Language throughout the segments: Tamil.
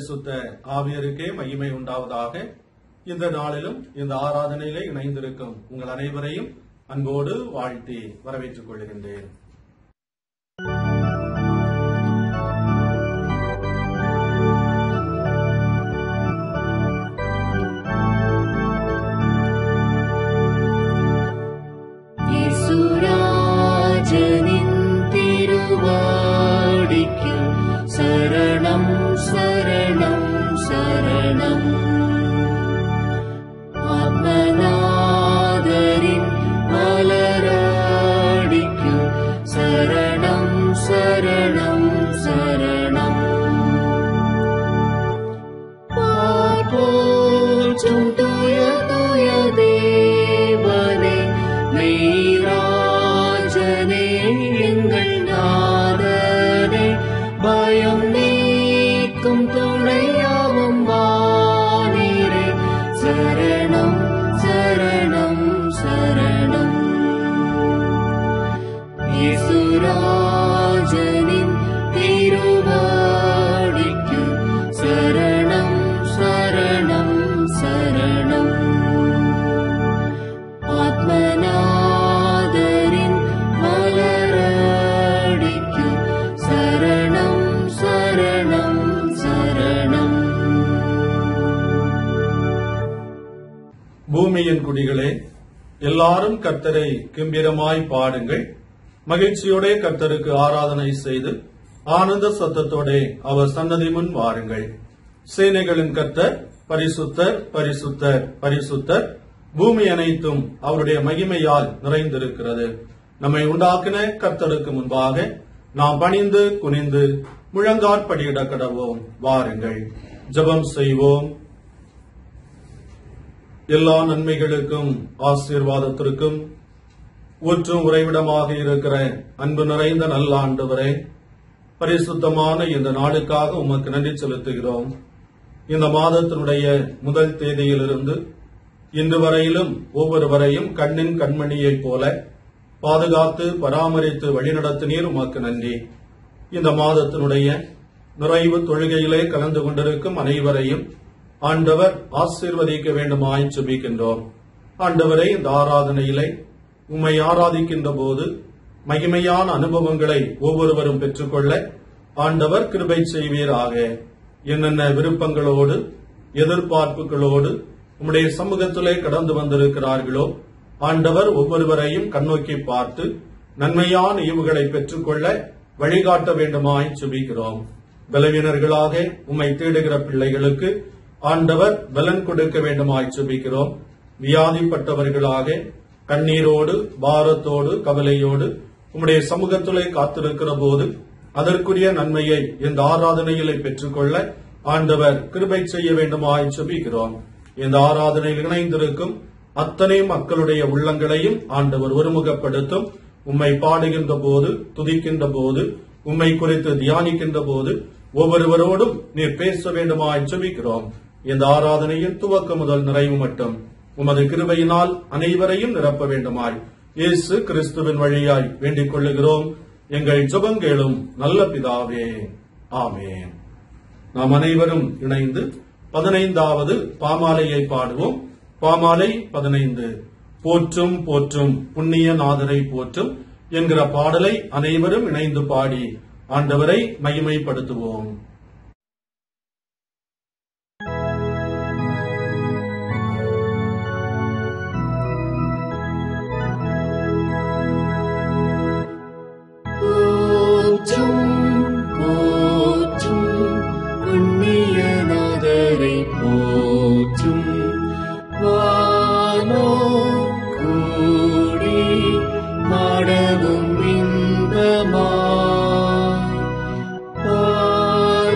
பரிசுத்த ஆவியருக்கே மகிமை உண்டாவதாக. இந்த நாளிலும் இந்த ஆராதனையிலே இணைந்திருக்கும் உங்கள் அனைவரையும் அன்போடு வாழ்த்தி வரவேற்றுக் கொள்கின்றேன். சரணம் சரணம் சரணம் ஆத்மநாதரின் மலரடிக்கு சரணம் சரணம் சரணம் போற்றும் தூய தூய தேவனே மெய்ராஜனே எங்கள் நாதனே பயம் நீக்கும் துணையாவும் வானீரே சரணம் சரணம் சரணம் இயேசுராஜனின் திருவடிக்கு சரணம் சரணம் சரணம் ஆத்மநாதரின் மலரடிக்கு சரணம் சரணம் சரணம். பூமியின் குடிகளே, எல்லாரும் கர்த்தரை கம்பீரமாய் பாடுங்கள். மகிழ்ச்சியோட கர்த்தருக்கு ஆராதனை செய்து ஆனந்த சத்தத்தோட அவர் சன்னதி முன் வாருங்கள். சேனைகளின் கர்த்தர் பரிசுத்தர் பரிசுத்தர் பரிசுத்தர், பூமி அனைத்தும் அவருடைய மகிமையால் நிறைந்திருக்கிறது. நம்மை உண்டாக்கின கர்த்தருக்கு முன்பாக நாம் பணிந்து குனிந்து முழங்காற்படியிட கடவோம். வாருங்கள், ஜெபம் செய்வோம். எல்லா நன்மைகளுக்கும் ஆசீர்வாதத்திற்கும் ஊற்றும் உறைவிடமாக இருக்கிற அன்பு நிறைந்த நல்ல ஆண்டவரே, பரிசுத்தமான இந்த நாளுக்காக உமக்கு நன்றி செலுத்துகிறோம். இந்த மாதத்தினுடைய முதல் தேதியிலிருந்து இன்று வரையிலும் ஒவ்வொருவரையும் கண்ணின் கண்மணியைப் போல பாதுகாத்து பராமரித்து வழிநடத்தினீர், உமக்கு நன்றி. இந்த மாதத்தினுடைய நிறைவு தொழுகையிலே கலந்து கொண்டிருக்கும் அனைவரையும் ஆண்டவர் ஆசீர்வதிக்க வேண்டுமாய் ஜெபிக்கின்றோம். ஆண்டவரே, இந்த ஆராதனையிலே உம்மை ஆராதிக்கின்ற போது மகிமையான அனுபவங்களை ஒவ்வொருவரும் பெற்றுக்கொள்ள ஆண்டவர் கிருபை செய்வீராக. என்னென்ன விருப்பங்களோடு எதிர்பார்ப்புகளோடு உம்முடைய சமூகத்திலே கடந்து வந்திருக்கிறார்களோ ஆண்டவர் ஒவ்வொருவரையும் கண்ணோக்கி பார்த்து நன்மையான ஈவுகளை பெற்றுக்கொள்ள வழிகாட்ட வேண்டுமாய் ஜெபிக்கிறோம். பலவீனர்களாக உம்மை தேடுகிற பிள்ளைகளுக்கு ஆண்டவர் பலன் கொடுக்க வேண்டுமாய் ஜெபிக்கிறோம். வியாதிப்பட்டவர்களாக கண்ணீரோடு பாரத்தோடு கவலையோடு உம்முடைய சமூகத்திலே காத்திருக்கிற போது அதற்குரிய நன்மையை இந்த ஆராதனையிலே பெற்றுக்கொள்ள ஆண்டவர் கிருபை செய்ய வேண்டுமாய் ஜெபிக்கிறோம். இந்த ஆராதனையில் இணைந்திருக்கும் அத்தனை மக்களுடைய உள்ளங்களையும் ஆண்டவர் ஒருமுகப்படுத்தும். உம்மை பாடுகின்ற போது, துதிக்கின்ற போது, உம்மை குறித்து தியானிக்கின்ற போது ஒவ்வொருவரோடும் நீர் பேச வேண்டுமாய் ஜெபிக்கிறோம். இந்த ஆராதனையின் துவக்கம் முதல் நிறைவு மட்டும் உமது கிருபையினால் அனைவரையும் நிரப்ப வேண்டுமாய் இயேசு கிறிஸ்துவின் வழியாய் வேண்டிக் கொள்ளுகிறோம். எங்கள் ஜெபங்களும் நல்ல பிதாவே, ஆமென். நாம் அனைவரும் இணைந்து 15வது பாமாலையை பாடுவோம். பாமாலை 15, போற்றும் போற்றும் புண்ணிய நாதரை போற்றும் என்கிற பாடலை அனைவரும் இணைந்து பாடி ஆண்டவரை மகிமைப்படுத்துவோம். போற்றும் வானோ கூடி மாடவும் இன்பமாய்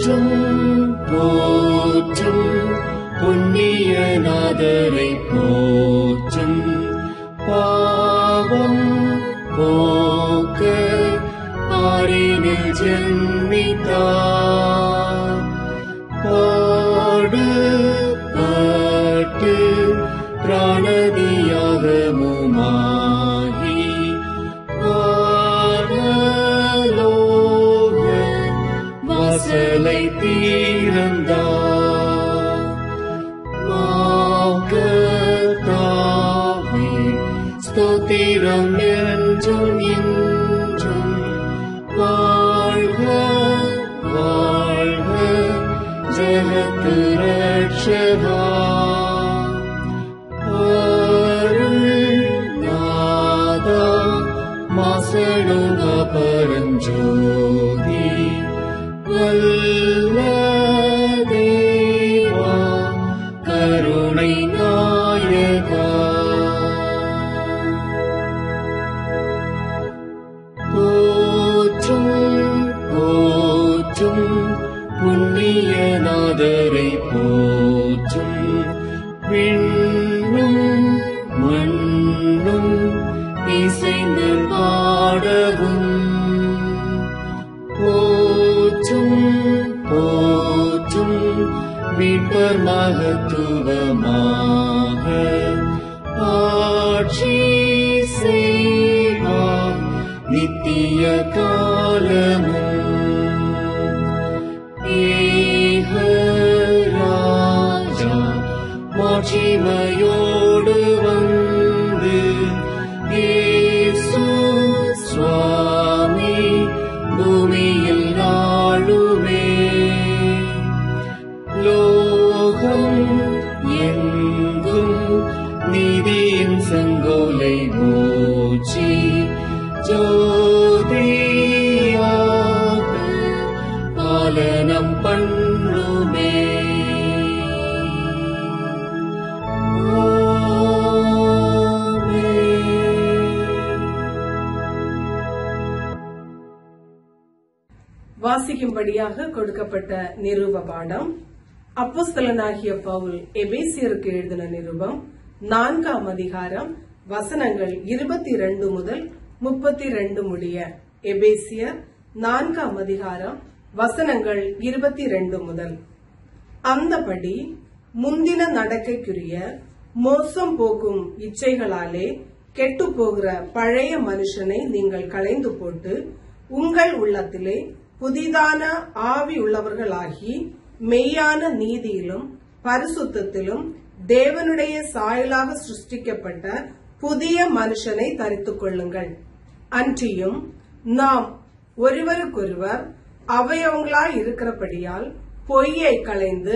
போற்றும் போற்றும் புண்ணியநாதரை போற்றும் பாவம் போக்க பாரினில் ஜென்மித்தார் பாடுபட்டு பிராணதியாகமுமாகி வானலோக வாசலை தீர்ந்தார் மாகதாவே ஸ்தோத்திரம் என்றும் இன்றும் வாழ்க வாழ்க ஜகத்து ரட்சகா அருள்நாதா மாசடுக பரஞ்சோதி வல்ல தேவா கருணை நாயகா போற்றும் போற்றும் புண்ணியநாதரை போற்றும் விண்ணும் மண்ணும் இசைந்து பாடவும் போற்றும் போற்றும் மீட்பர் மகத்துவமாக ஆட்சி செய்வார் நித்திய காலமும் ஏகராஜா மாட்சிமையோடு வந்து இயேசு சுவாமி பூமியில் ஆளுமே லோகம் எங்கும் நீதியின் செங்கோலை ஊற்றி ஜோதியாக பாலனம் பண்ணுமே வாசிக்கும்படியாக கொடுக்கப்பட்ட நிருப பாடம் அப்போஸ்தலனாகிய பவுல் எபேசியருக்கு எழுதின நிருபம் 4ஆம் அதிகாரம் வசனங்கள் 22 முதல் 32 முடிய. எபேசியர் 4ஆம் அதிகாரம் வசனங்கள் 22 முதல். அந்தபடி முந்தின நடக்கைக்குரிய மோசம் போகும் இச்சைகளாலே கெட்டு போகிற பழைய மனுஷனை நீங்கள் களைந்து போட்டு உங்கள் உள்ளத்திலே புதிதான ஆவி உள்ளவர்களாகி மெய்யான நீதியிலும் பரிசுத்தத்திலும் தேவனுடைய சாயலாக சிருஷ்டிக்கப்பட்ட புதிய மனுஷனை தரித்துக் கொள்ளுங்கள். அன்றியும் நாம் ஒருவருக்கொருவர் அவயவங்களாய் இருக்கிறபடியால் பொய்யை களைந்து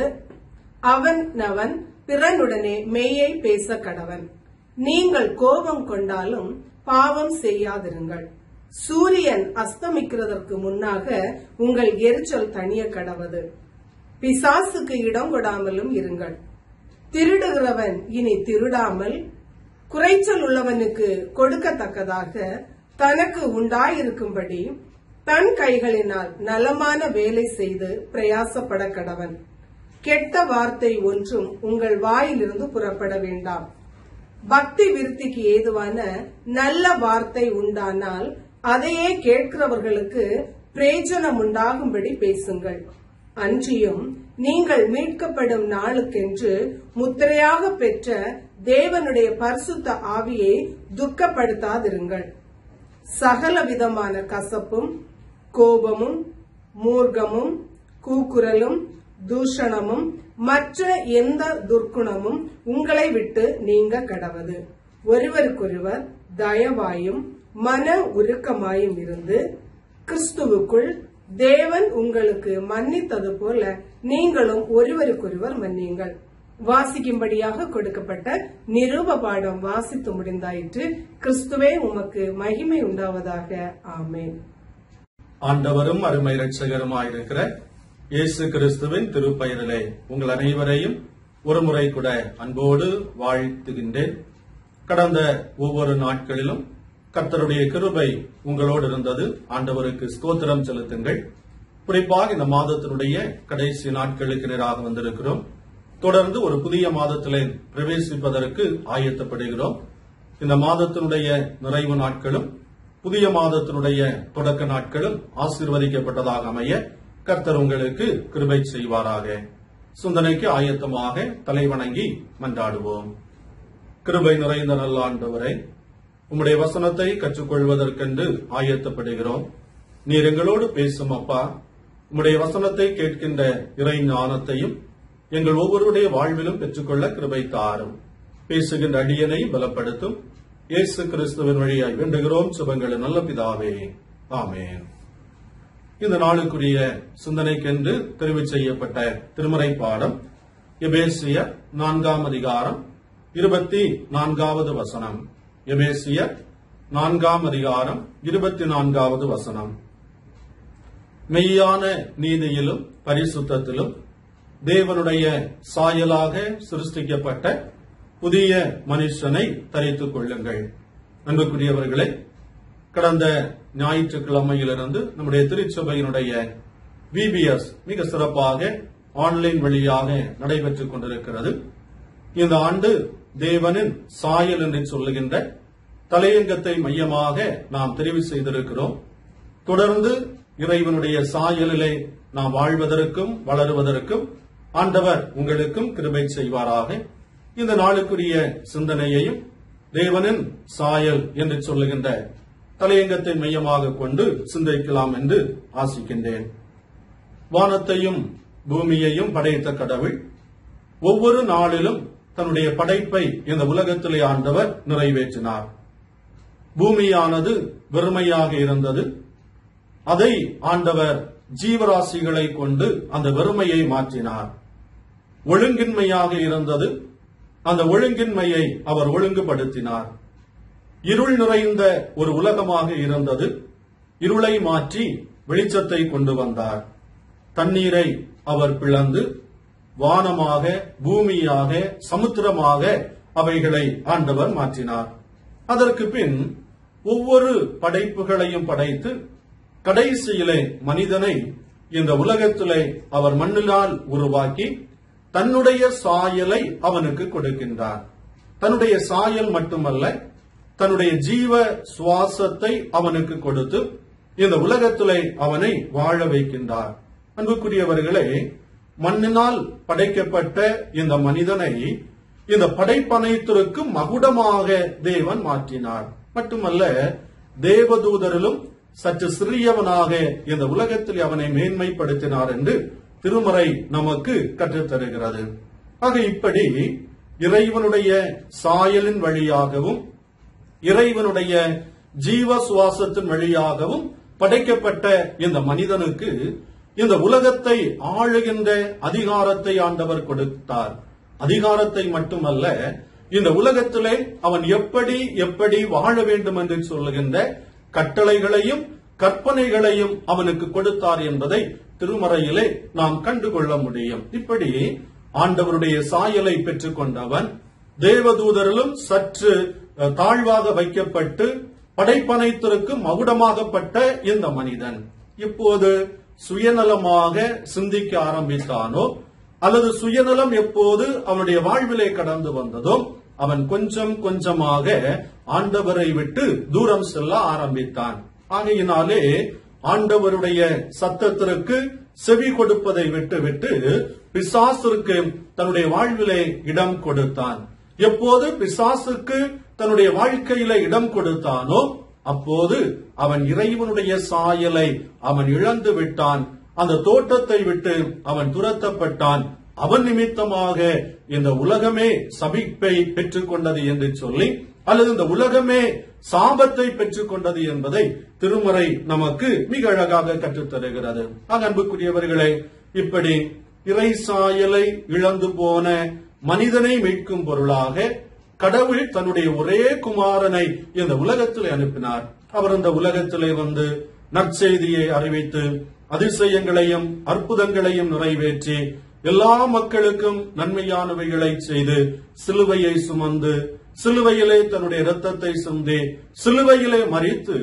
அவன் பிறனுடனே மெய்யை பேச கடவன். நீங்கள் கோபம் கொண்டாலும் பாவம் செய்யாதிருங்கள். சூரியன் அஸ்தமிக்கிறதற்கு முன்னாக உங்கள் எரிச்சல் தணிய கடவது. பிசாசுக்கு இடம் கொடாமலும் இருங்கள். திருடுகிறவன் இனி திருடாமல் குறைச்சல் உள்ளவனுக்கு கொடுக்கத்தக்கதாக தனக்கு உண்டாயிருக்கும்படி தன் கைகளினால் நலமான வேலை செய்து பிரயாசப்பட கடவன். கெட்ட வார்த்தை ஒன்றும் உங்கள் வாயிலிருந்து புறப்பட வேண்டாம். பக்தி விருத்திக்கு ஏதுவான நல்ல வார்த்தை உண்டானால் அதையே கேட்கிறவர்களுக்கு பிரயோஜனம் உண்டாகும்படி பேசுங்கள். அன்றியும் நீங்கள் மீட்கப்படும் நாளுக்கென்று முத்திரையாக பெற்ற தேவனுடைய பரிசுத்த ஆவியை துக்கப்படுத்தாதிருங்கள். சகல விதமான கசப்பும் கோபமும் மூர்க்கமும் கூக்குரலும் தூஷணமும் மற்ற எந்த துர்க்குணமும் உங்களை விட்டு நீங்க கடவது. ஒருவருக்கொருவர் தயவாயும் மன உருக்கமாயும் இருந்து கிறிஸ்துவுக்குள் தேவன் உங்களுக்கு மன்னித்தது போல நீங்களும் ஒருவருக்கொருவர் மன்னியுங்கள். வாசிக்கும்படியாக கொடுக்கப்பட்ட நிருப பாடம் வாசித்து முடிந்தாயிற்று. கிறிஸ்துவே உமக்கு மகிமை உண்டாவதாக. ஆமென். ஆண்டவரும் அருமை இரட்சகருமாயிருக்கிற இயேசு கிறிஸ்துவின் திருப்பெயரிலே உங்கள் அனைவரையும் ஒருமுறை கூட அன்போடு வாழ்த்துகின்றேன். கடந்த ஒவ்வொரு நாட்களிலும் கர்த்தருடைய கிருபை உங்களோடு இருந்தது. ஆண்டவருக்கு ஸ்தோத்திரம் செலுத்துங்கள். குறிப்பாக இந்த மாதத்தினுடைய கடைசி நாட்களுக்கு நேராக வந்திருக்கிறோம். தொடர்ந்து ஒரு புதிய மாதத்திலே பிரவேசிப்பதற்கு ஆயத்தப்படுகிறோம். இந்த மாதத்தினுடைய நிறைவு நாட்களும் புதிய மாதத்தினுடைய தொடக்க நாட்களும் ஆசீர்வதிக்கப்பட்டதாக அமைய கர்த்தர் உங்களுக்கு கிருபை செய்வாராக. சிந்தனைக்கு ஆயத்தமாக தலைவணங்கி மன்றாடுவோம். கிருபை நிறைந்த நல்ல ஆண்டவரே, உம்முடைய வசனத்தை கற்றுக்கொள்வதற்கென்று ஆயத்தப்படுகிறோம். நீர் எங்களோடு பேசும் அப்பா. உம்முடைய வசனத்தை கேட்கின்ற இறை ஞானத்தையும் எங்கள் ஒவ்வொருடைய வாழ்விலும் பெற்றுக்கொள்ள கிருபை தாரும். பேசுகின்ற அடியனை பலப்படுத்தும். இயேசு கிறிஸ்துவின் வழியாய் வேண்டுகிறோம் சுபங்களின் நல்ல பிதாவே, ஆமென். இந்த நாளுக்குரிய சிந்தனைக்கென்று தெரிவு செய்யப்பட்ட திருமறை பாடம் எபேசியர் 4ஆம் அதிகாரம் 24வது வசனம். எபேசியர் 4ஆம் அதிகாரம் 24வது வசனம். மெய்யான நீதியிலும் பரிசுத்தத்திலும் தேவனுடைய சாயலாக சிருஷ்டிக்கப்பட்ட புதிய மனுஷனை தரித்துக் கொள்ளுங்கள். அன்புக்குரியவர்களே, கடந்த ஞாயிற்றுக்கிழமையிலிருந்து நம்முடைய திருச்சபையினுடைய VBS மிக சிறப்பாக ஆன்லைன் வழியாக நடைபெற்றுக் கொண்டிருக்கிறது. இந்த ஆண்டு தேவனின் சாயல் என்று சொல்லுகின்ற தலையங்கத்தை மையமாக நாம் தெரிவு செய்திருக்கிறோம். தொடர்ந்து இறைவனுடைய சாயலிலே நாம் வாழ்வதற்கும் வளருவதற்கும் ஆண்டவர் உங்களுக்கும் கிருபை செய்வாராக. இந்த நாளுக்குரிய சிந்தனையையும் தேவனின் சாயல் என்று சொல்லுகின்ற தலையங்கத்தை மையமாக கொண்டு சிந்திக்கலாம் என்று ஆசிக்கின்றேன். வானத்தையும் பூமியையும் படைத்த கடவுள் ஒவ்வொரு நாளிலும் தன்னுடைய படைப்பை இந்த உலகத்திலே ஆண்டவர் நிறைவேற்றினார். பூமியானது வெறுமையாக இருந்தது. அதை ஆண்டவர் ஜீவராசிகளை கொண்டு அந்த வெறுமையை மாற்றினார். ஒழுங்கின்மையாக இருந்தது. அந்த ஒழுங்கின்மையை அவர் ஒழுங்குபடுத்தினார். இருள் நிறைந்த ஒரு உலகமாக இருந்தது. இருளை மாற்றி வெளிச்சத்தை கொண்டு வந்தார். தண்ணீரை அவர் பிளந்து வானமாக, பூமியாக, சமுத்திரமாக அவைகளை ஆண்டவர் மாற்றினார். அதற்கு பின் ஒவ்வொரு படைப்புகளையும் படைத்து கடைசியிலே மனிதனை இந்த உலகத்திலே அவர் மண்ணினால் உருவாக்கி தன்னுடைய சாயலை அவனுக்கு கொடுக்கின்றார். தன்னுடைய சாயல் மட்டுமல்ல, தன்னுடைய ஜீவ சுவாசத்தை அவனுக்கு கொடுத்து இந்த உலகத்திலே அவனை வாழ வைக்கின்றார். அன்புக்குரியவர்களே, மண்ணினால் படைக்கப்பட்ட இந்த மனிதனை இந்த படைப்பனைத்திற்கும் மகுடமாக தேவன் மாற்றினார். மட்டுமல்ல, தேவதூதரிலும் சற்று சிறியவனாக இந்த உலகத்தில் அவனை மேன்மைப்படுத்தினார் என்று திருமறை நமக்கு கற்றுத்தருகிறது. ஆக இப்படி இறைவனுடைய சாயலின் வழியாகவும் இறைவனுடைய ஜீவ சுவாசத்தின் வழியாகவும் படைக்கப்பட்ட இந்த மனிதனுக்கு இந்த உலகத்தை ஆளுகின்ற அதிகாரத்தை ஆண்டவர் கொடுத்தார். அதிகாரத்தை மட்டுமல்ல, இந்த உலகத்திலே அவன் எப்படி எப்படி வாழ வேண்டும் என்று சொல்லுகின்ற கட்டளைகளையும் கற்பனைகளையும் அவனுக்கு கொடுத்தார் என்பதை திருமறையிலே நாம் கண்டுகொள்ள முடியும். இப்படி ஆண்டவருடைய சாயலை பெற்றுக் கொண்டவன் தேவதூதரிலும் சற்று தாழ்வாக வைக்கப்பட்டு படைப்பனைத்திற்கு மகுடமாகப்பட்ட இந்த மனிதன் இப்போது சுயநலமாக சிந்திக்க ஆரம்பித்தானோ அல்லது சுயநலம் எப்போது அவனுடைய வாழ்விலே கடந்து வந்ததோ அவன் கொஞ்சம் கொஞ்சமாக ஆண்டவரை விட்டு தூரம் செல்ல ஆரம்பித்தான். ஆகையினாலே ஆண்டவருடைய சத்தத்திற்கு செவி கொடுப்பதை விட்டுவிட்டு பிசாசுக்கு தன்னுடைய வாழ்விலே இடம் கொடுத்தான். எப்போது பிசாசுக்கு தன்னுடைய வாழ்க்கையில இடம் கொடுத்தானோ அப்போது அவன் இறைவனுடைய சாயலை அவன் இழந்து விட்டான். அந்த தோட்டத்தை விட்டு அவன் துரத்தப்பட்டான். அவன் நிமித்தமாக இந்த உலகமே சபிப்பை பெற்றுக் கொண்டது என்று சொல்லி அல்லது இந்த உலகமே சாபத்தை பெற்றுக் கொண்டது என்பதை திருமறை நமக்கு மிக அழகாக கற்றுத்தருகிறது. அன்புக்குரியவர்களே, இப்படி இறை சாயலை இழந்து போன மனிதனை மீட்கும் பொருளாக கடவுள் தன்னுடைய ஒரே குமாரனை இந்த உலகத்திலே அனுப்பினார். அவர் இந்த உலகத்திலே வந்து நற்செய்தியை அறிவித்து அதிசயங்களையும் அற்புதங்களையும் நிறைவேற்றி எல்லா மக்களுக்கும் நன்மையானவைகளை செய்து சிலுவையை சுமந்து சிலுவையிலே தன்னுடைய இரத்தத்தை சிந்தி சிலுவையிலே மரித்து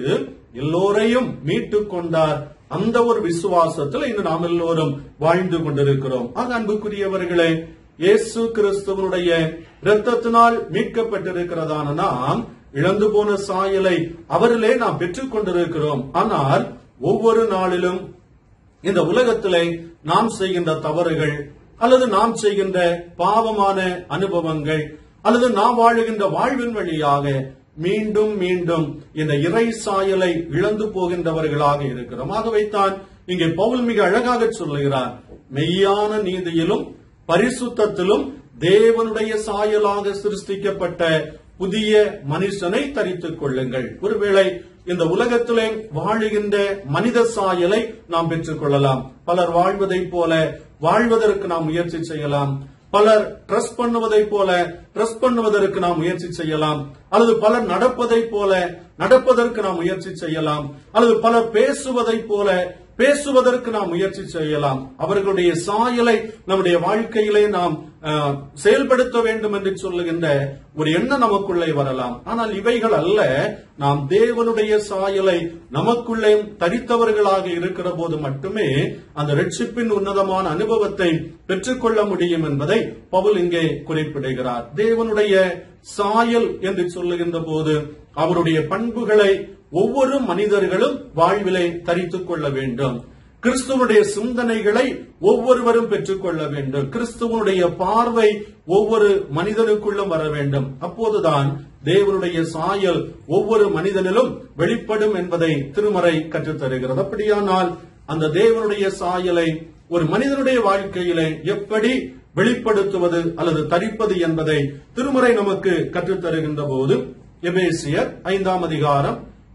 எல்லோரையும் மீட்டுக் கொண்டார். அந்த ஒரு விசுவாசத்தில் இன்று நாம் எல்லோரும் வாழ்ந்து கொண்டிருக்கிறோம். ஆக அன்புக்குரியவர்களே, இயேசு கிறிஸ்துவனுடைய இரத்தத்தினால் மீட்கப்பட்டிருக்கிறதான நாம் இழந்து போன சாயலை அவரிலே நாம் பெற்றுக் கொண்டிருக்கிறோம். ஆனால் ஒவ்வொரு நாளிலும் இந்த உலகத்திலே நாம் செய்கின்ற தவறுகள் அல்லது நாம் செய்கின்ற பாவமான அனுபவங்கள் அல்லது நாம் வாழுகின்ற வாழ்வின் வழியாக மீண்டும் மீண்டும் இந்த இறை சாயலை இழந்து போகின்றவர்களாக இருக்கிறோம். ஆகவேதான் இங்கே பவுல் மிக அழகாக சொல்லுகிறார், மெய்யான நீதியிலும் பரிசுத்தத்திலும் தேவனுடைய சாயலாக சிருஷ்டிக்கப்பட்ட புதிய மனுஷனை தரித்துக் கொள்ளுங்கள். ஒருவேளை இந்த உலகத்திலே வாழுகின்ற மனித சாயலை நாம் பெற்றுக் கொள்ளலாம். பலர் வாழ்வதைப் போல வாழ்வதற்கு நாம் முயற்சி செய்யலாம். பலர் ட்ரஸ்ட் பண்ணுவதைப் போல ட்ரஸ்ட் பண்ணுவதற்கு நாம் முயற்சி செய்யலாம். அல்லது பலர் நடப்பதைப் போல நடப்பதற்கு நாம் முயற்சி செய்யலாம். அல்லது பலர் பேசுவதைப் போல பேசுவதற்கு நாம் முயற்சி செய்யலாம். அவர்களுடைய சாயலை நம்முடைய வாழ்க்கையிலே நாம் செயல்படுத்த வேண்டும் என்று சொல்லுகின்ற ஒரு எண்ணம் நமக்குள்ளே வரலாம். ஆனால் இவைகள் அல்ல. நாம் தேவனுடைய சாயலை நமக்குள்ளே தரித்தவர்களாக இருக்கிற போது மட்டுமே அந்த ரட்சிப்பின் உன்னதமான அனுபவத்தை பெற்றுக்கொள்ள முடியும் என்பதை பவுல் இங்கே குறிப்பிடுகிறார். தேவனுடைய சாயல் என்று சொல்லுகின்ற போது அவருடைய பண்புகளை ஒவ்வொரு மனிதர்களும் வாழ்விலே தரித்துக் கொள்ள வேண்டும். கிறிஸ்துவனுடைய சிந்தனைகளை ஒவ்வொருவரும் பெற்றுக் கொள்ள வேண்டும். கிறிஸ்துவனுடைய பார்வை ஒவ்வொரு மனிதனுக்குள்ளும் வர வேண்டும். அப்போதுதான் தேவனுடைய சாயல் ஒவ்வொரு மனிதனிலும் வெளிப்படும் என்பதை திருமறை கற்றுத் தருகிறது. அப்படியானால் அந்த தேவனுடைய சாயலை ஒரு மனிதனுடைய வாழ்க்கையிலே எப்படி வெளிப்படுத்துவது அல்லது தரிப்பது என்பதை திருமறை நமக்கு கற்றுத் தருகின்ற போது எபேசியர் 5ஆம் அதிகாரம்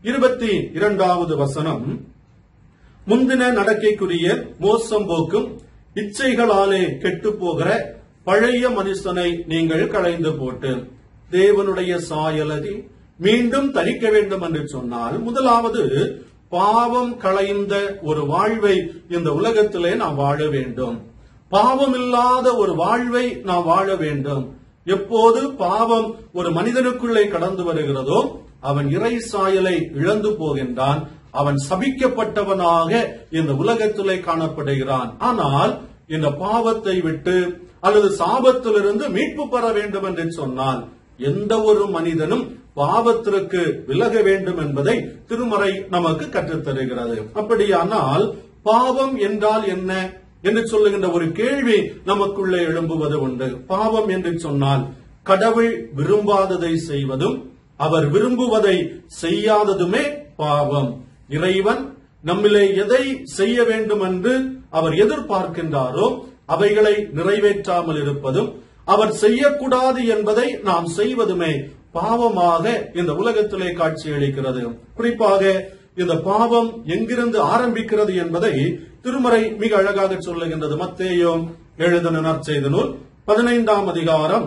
22வது வசனம், முந்தின நடக்கைக்குரிய மோசம் போக்கும் இச்சைகளாலே கெட்டு போகிற பழைய மனுஷனை நீங்கள் களைந்து போட்டு தேவனுடைய சாயலை மீண்டும் தரிக்க வேண்டும் என்று சொன்னால், முதலாவது பாவம் களைந்த ஒரு வாழ்வை இந்த உலகத்திலே நாம் வாழ வேண்டும். பாவம் இல்லாத ஒரு வாழ்வை நாம் வாழ வேண்டும். எப்போது பாவம் ஒரு மனிதனுக்குள்ளே கடந்து வருகிறதோ அவன் இறை சாயலை இழந்து போகின்றான். அவன் சபிக்கப்பட்டவனாக இந்த உலகத்திலே காணப்படுகிறான். ஆனால் இந்த பாவத்தை விட்டு அல்லது சாபத்திலிருந்து மீட்பு பெற வேண்டும் என்று சொன்னால் எந்த ஒரு மனிதனும் பாவத்திற்கு விலக வேண்டும் என்பதை திருமறை நமக்கு கற்றுத் தருகிறது. அப்படியானால் பாவம் என்றால் என்ன என்று சொல்லுகின்ற ஒரு கேள்வி நமக்குள்ளே எழும்புவது உண்டு. பாவம் என்று சொன்னால் கடவுள் விரும்பாததை செய்வதும் அவர் விரும்புவதை செய்யாததுமே பாவம். இறைவன் நம்மிலே எதை செய்ய வேண்டும் என்று அவர் எதிர்பார்க்கின்றாரோ அவைகளை நிறைவேற்றாமல் இருப்பதும் அவர் செய்யக்கூடாது என்பதை நாம் செய்வதுமே பாவமாக இந்த உலகத்திலே காட்சியளிக்கிறது. குறிப்பாக இந்த பாவம் எங்கிருந்து ஆரம்பிக்கிறது என்பதை திருமறை மிக அழகாக சொல்லுகின்றது. மத்தேயு எழுதின நற்செய்தி நூல் 15ஆம் அதிகாரம்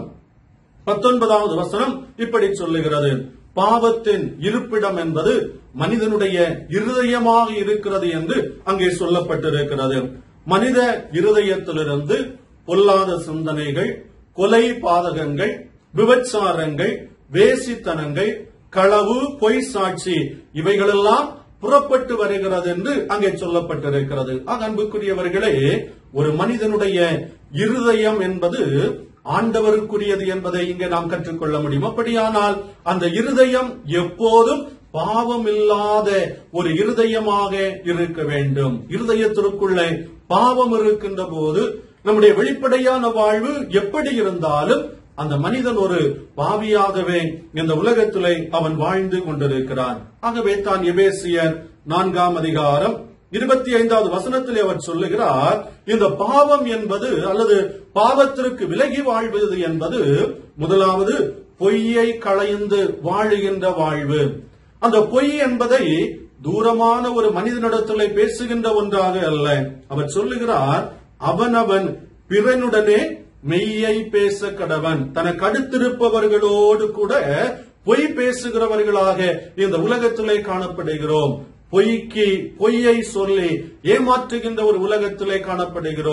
19வது வசனம் இப்படி சொல்லுகிறது, பாவத்தின் இருப்பிடம் என்பது மனிதனுடைய இருதயமாக இருக்கிறது என்று அங்கே சொல்லப்பட்டிருக்கிறது. மனித இருதயத்திலிருந்து பொல்லாத சிந்தனைகள், கொலை பாதகங்கள், விபச்சாரங்கள், வேசித்தனங்கள், களவு, பொய் சாட்சி இவைகளெல்லாம் புறப்பட்டு வருகிறது என்று அங்கே சொல்லப்பட்டிருக்கிறது. அன்புக்குரியவர்களே, ஒரு மனிதனுடைய இருதயம் என்பது ஆண்டவருக்குரியது என்பதை இங்கே நாம் கற்றுக்கொள்ள முடியும். அப்படியானால் அந்த இருதயம் எப்போதும் பாவம் இல்லாத ஒரு இருதயமாக இருக்க வேண்டும். இருதயத்திற்குள்ளே பாவம் இருக்கின்ற போது நம்முடைய வெளிப்படையான வாழ்வு எப்படி இருந்தாலும் அந்த மனிதன் ஒரு பாவியாகவே இந்த உலகத்திலே அவன் வாழ்ந்து கொண்டிருக்கிறான். ஆகவே தான் எபேசியர் 4ஆம் அதிகாரம் 25வது வசனத்திலே அவர் சொல்லுகிறார், இந்த பாவம் என்பது அல்லது பாவத்திற்கு விலகி வாழ்வது என்பது முதலாவது பொய்யை களைந்து வாழுகின்ற வாழ்வு. அந்த பொய் என்பதை தூரமான ஒரு மனிதனிடத்திலே பேசுகின்ற ஒன்றாக அல்ல. அவர் சொல்லுகிறார், அவனவன் பிறனுடனே மெய்யை பேச கடவன். தனக்கு அடுத்திருப்பவர்களோடு கூட பொய் பேசுகிறவர்களாக இந்த உலகத்திலே காணப்படுகிறோம். பொய்யை சொல்லி ஏமாற்றுகின்ற ஒரு உலகத்திலே காணப்படுகிறோம்.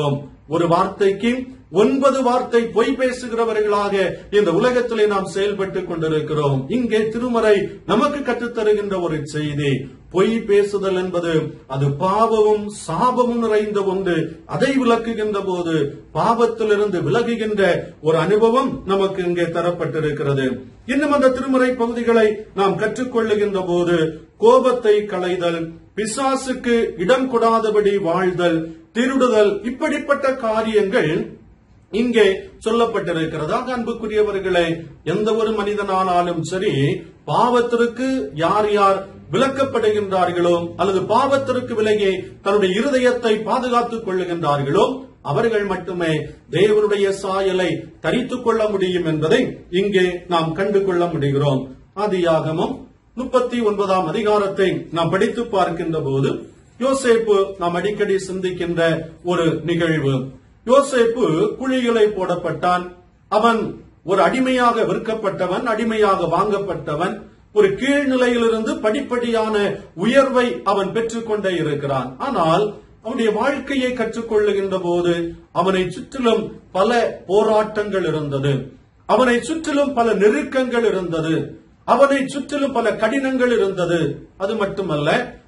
ஒரு வார்த்தைக்கு 9 வார்த்தை பொய் பேசுகிறவர்களாக இந்த உலகத்திலே நாம் செயல்பட்டுக் கொண்டிருக்கிறோம். இங்கே திருமறை நமக்கு கற்றுத்தருகின்ற ஒரு செய்தி, பொய் பேசுதல் என்பது அது பாவமும் சாபமும் நிறைந்த ஒன்று. அதை விளக்குகின்ற போது பாவத்திலிருந்து விலகுகின்ற ஒரு அனுபவம் நமக்கு இங்கே தரப்பட்டிருக்கிறது. இன்னும் அந்த திருமறை பகுதிகளை நாம் கற்றுக்கொள்ளுகின்ற போது கோபத்தை களைதல், பிசாசுக்கு இடம் கொடாதபடி வாழ்தல், திருடுதல், இப்படிப்பட்ட காரியங்கள் இங்கே சொல்லப்பட்டிருக்கிறதாக. அன்புக்குரியவர்களே, எந்த ஒரு மனிதனானாலும் சரி, பாவத்திற்கு யார் யார் விலக்கப்படுகின்றார்களோ அல்லது பாவத்திற்கு விலகி தன்னுடைய இருதயத்தை பாதுகாத்துக் கொள்ளுகின்றார்களோ அவர்கள் மட்டுமே தேவனுடைய சாயலை தரித்துக் கொள்ள முடியும் என்பதை இங்கே நாம் கண்டு கொள்ள முடிகிறோம். ஆதியாகமம் 39ஆம் அதிகாரத்தை நாம் படித்து பார்க்கின்ற போது யோசேப்பு நாம் அடிக்கடி சிந்திக்கின்ற ஒரு நிகழ்வு. யோசேப்பு குழிகளை போடப்பட்டான். அவன் ஒரு அடிமையாக விற்கப்பட்டவன், அடிமையாக வாங்கப்பட்டவன். ஒரு கீழ்நிலையிலிருந்து படிப்படியான உயர்வை அவன் பெற்றுக் கொண்டே இருக்கிறான். ஆனால் அவனுடைய வாழ்க்கையை கற்றுக்கொள்ளுகின்ற போது அவனை சுற்றிலும் பல போராட்டங்கள் இருந்தது, அவனை சுற்றிலும் பல நெருக்கங்கள் இருந்தது, அவனை சுற்றிலும் பல கடினங்கள் இருந்தது. அது மட்டுமல்ல,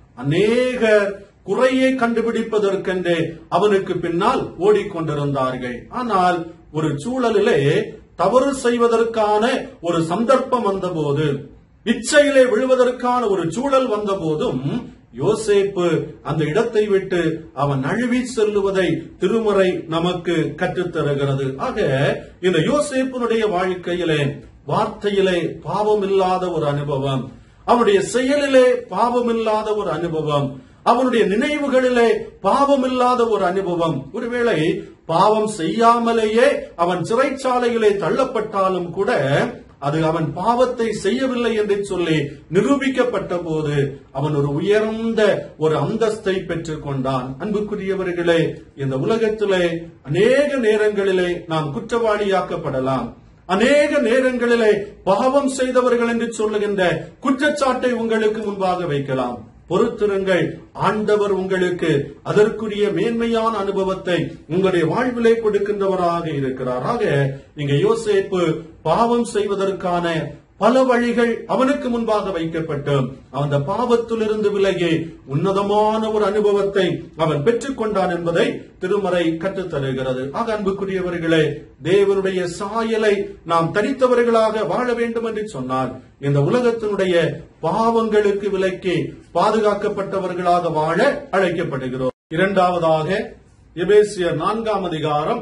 அநேகர் குறையை கண்டுபிடிப்பதற்கென்றே அவனுக்கு பின்னால் ஓடிக்கொண்டிருந்தார்கள். ஆனால் ஒரு சூழலிலே தவறு செய்வதற்கான ஒரு சந்தர்ப்பம் வந்தபோது, இச்சையிலே விழுவதற்கான ஒரு சூழல் வந்த போதும் யோசேப்பு அந்த இடத்தை விட்டு அவன் நழுவி செல்லுவதை திருமறை நமக்கு கற்றுத்தருகிறது. ஆக இந்த யோசேப்பினுடைய வாழ்க்கையிலே வார்த்தையிலே பாவம் இல்லாத ஒரு அனுபவம், அவனுடைய செயலிலே பாவம் இல்லாத ஒரு அனுபவம், அவனுடைய நினைவுகளிலே பாவம் இல்லாத ஒரு அனுபவம். ஒருவேளை பாவம் செய்யாமலேயே அவன் சிறைச்சாலையிலே தள்ளப்பட்டாலும் கூட அது அவன் பாவத்தை செய்யவில்லை என்று சொல்லி நிரூபிக்கப்பட்ட போது அவன் ஒரு உயர்ந்த ஒரு அந்தஸ்தை பெற்றுக் கொண்டான். அன்புக்குரியவர்களே, இந்த உலகத்திலே அநேக நேரங்களிலே நாம் குற்றவாளியாக்கப்படலாம். அநேக நேரங்களிலே பாவம் செய்தவர்கள் என்று சொல்லுகின்ற குற்றச்சாட்டை உங்களுக்கு முன்பாக வைக்கலாம். பொறுத்திருங்கள், ஆண்டவர் உங்களுக்கு அதற்குரிய மேன்மையான அனுபவத்தை உங்களுடைய வாழ்விலே கொடுக்கின்றவராக இருக்கிறார். ஆக இங்க யோசேப்பு பாவம் செய்வதற்கான பல வழிகள் அவனுக்கு முன்பாக வைக்கப்பட்டு அந்த பாவத்திலிருந்து விலகி உன்னதமான ஒரு அனுபவத்தை அவன் பெற்றுக் கொண்டான் என்பதை திருமறை கற்றுத்தருகிறது. ஆக அன்புக்குரியவர்களே, தேவனுடைய சாயலை நாம் தரித்தவர்களாக வாழ வேண்டும் என்று சொன்னால் இந்த உலகத்தினுடைய பாவங்களுக்கு விலக்கி பாதுகாக்கப்பட்டவர்களாக வாழ அழைக்கப்படுகிறோம். இரண்டாவதாக எபேசியர் 4ஆம் அதிகாரம்